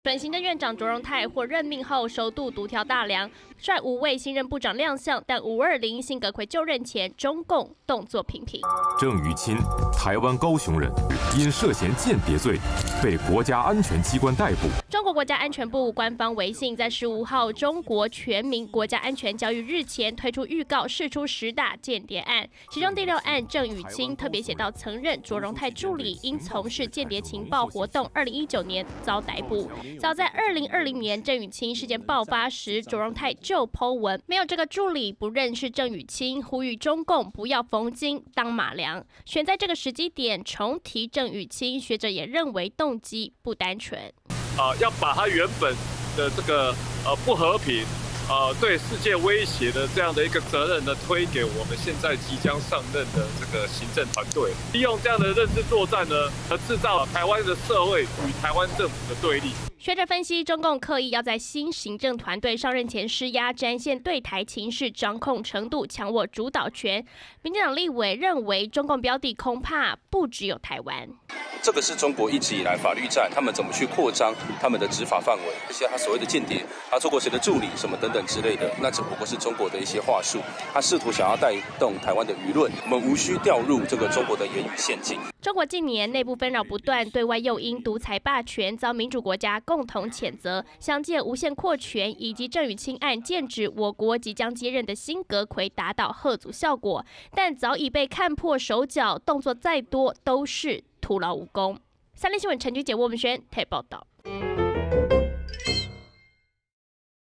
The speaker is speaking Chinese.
本行政院长卓荣泰获任命后，首度独挑大梁，率5位新任部长亮相，但520辛格奎就任前，中共动作频频。 郑宇钦，台湾高雄人，因涉嫌间谍罪被国家安全机关逮捕。 中国国家安全部官方微信在15号中国全民国家安全教育日前推出预告，释出10大间谍案，其中第6案郑宇钦特别写到，曾任卓荣泰助理，因从事间谍情报活动，2019年遭逮捕。早在2020年郑宇钦事件爆发时，卓荣泰就po文，没有这个助理不认识郑宇钦，呼吁中共不要逢金当马良。选在这个时机点重提郑宇钦，学者也认为动机不单纯。 要把他原本的这个不和平。对世界威胁的这样的一个责任呢，推给我们现在即将上任的这个行政团队，利用这样的认知作战呢，而制造台湾的社会与台湾政府的对立。 学者分析，中共刻意要在新行政团队上任前施压，展现对台情势掌控程度，强握主导权。民进党立委认为，中共标的恐怕不只有台湾。 这个是中国一直以来法律战，他们怎么去扩张他们的执法范围？这些他所谓的间谍，他做过谁的助理什么等等之类的，那只不过是中国的一些话术，他试图想要带动台湾的舆论，我们无需掉入这个中国的言语陷阱。 中国近年内部纷扰不断，对外又因独裁霸权遭民主国家共同谴责，相借无限扩权以及郑宇钦案剑指我国即将接任的辛格奎达到吓阻效果，但早已被看破手脚，动作再多都是徒劳无功。3立新闻陈菊姐、郭文轩台报道。